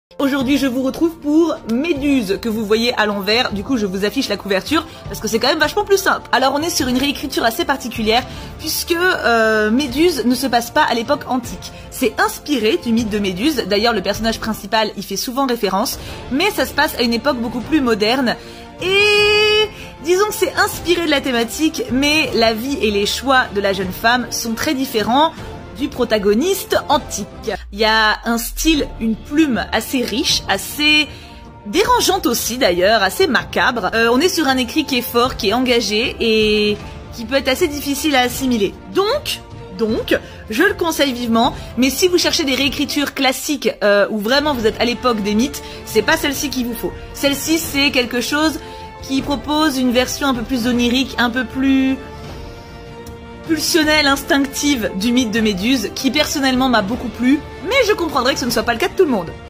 Aujourd'hui, je vous retrouve pour Méduse, que vous voyez à l'envers. Du coup, je vous affiche la couverture, parce que c'est quand même vachement plus simple. Alors, on est sur une réécriture assez particulière, puisque Méduse ne se passe pas à l'époque antique. C'est inspiré du mythe de Méduse. D'ailleurs, le personnage principal y fait souvent référence, mais ça se passe à une époque beaucoup plus moderne. Et disons que c'est inspiré de la thématique, mais la vie et les choix de la jeune femme sont très différents du protagoniste antique. Il y a un style, une plume assez riche, assez dérangeante aussi d'ailleurs, assez macabre. On est sur un écrit qui est fort, qui est engagé et qui peut être assez difficile à assimiler. Donc, je le conseille vivement, mais si vous cherchez des réécritures classiques où vraiment vous êtes à l'époque des mythes, c'est pas celle-ci qu'il vous faut. Celle-ci, c'est quelque chose qui propose une version un peu plus onirique, un peu plus pulsionnelle, instinctive du mythe de Méduse, qui personnellement m'a beaucoup plu, mais je comprendrais que ce ne soit pas le cas de tout le monde.